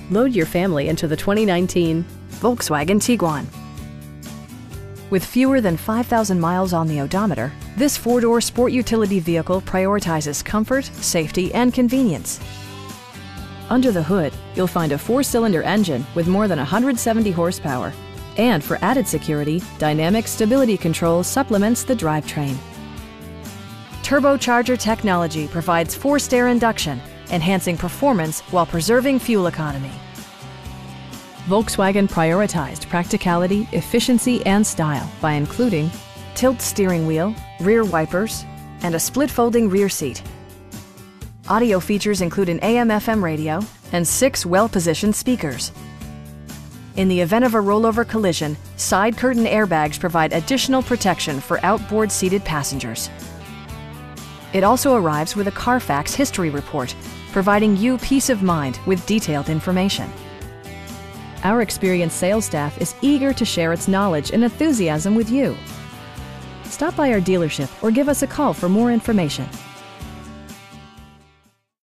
Load your family into the 2019 Volkswagen Tiguan. With fewer than 5,000 miles on the odometer, this four-door sport utility vehicle prioritizes comfort, safety, and convenience. Under the hood, you'll find a four-cylinder engine with more than 170 horsepower. And for added security, dynamic stability control supplements the drivetrain. Turbocharger technology provides forced-air induction, enhancing performance while preserving fuel economy. Volkswagen prioritized practicality, efficiency, and style by including tilt steering wheel, rear wipers, and a split-folding rear seat. Audio features include an AM/FM radio and 6 well-positioned speakers. In the event of a rollover collision, side curtain airbags provide additional protection for outboard seated passengers. It also arrives with a Carfax history report, providing you peace of mind with detailed information. Our experienced sales staff is eager to share its knowledge and enthusiasm with you. Stop by our dealership or give us a call for more information.